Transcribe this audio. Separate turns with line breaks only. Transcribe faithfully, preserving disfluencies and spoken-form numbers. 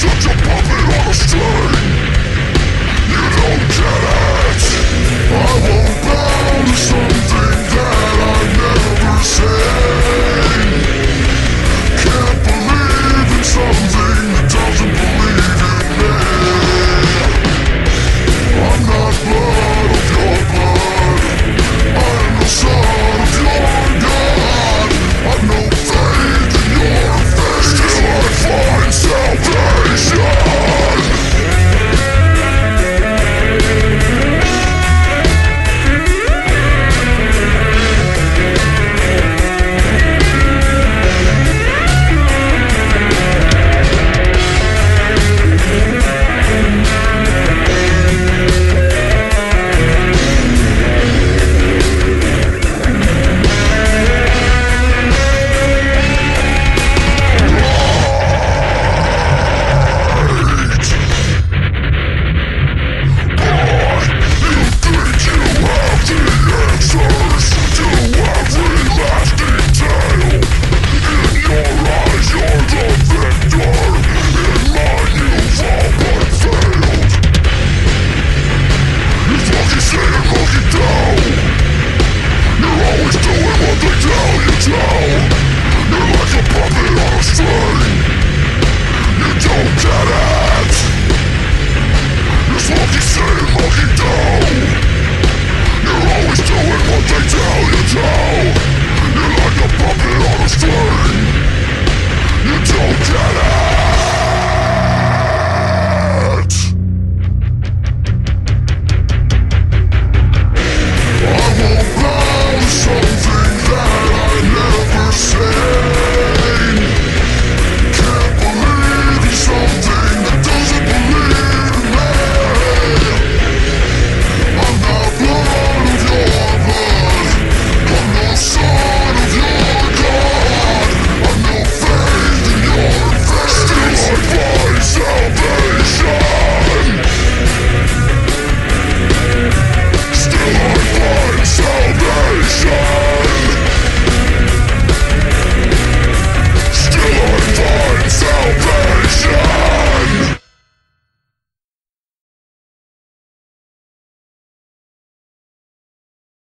such a puppet on a string. You don't get it. I won't bow to something that I've never seen. Can't believe in something that doesn't believe in me. I'm not blood of your blood. I am the son of your God. I've no faith in your face till I find salvation. You're like a puppet on a string. You don't care.